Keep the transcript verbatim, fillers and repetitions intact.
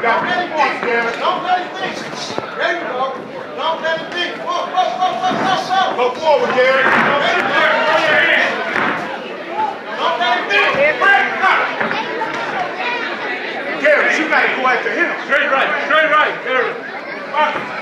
got three points, Garrett. Don't let him think. There you go. Don't let him think. Go, go, go, go, go, go. Go forward, Garrett. Don't let him think. Don't let him think. Garrett, you got to go after him. Straight right, straight right, Garrett.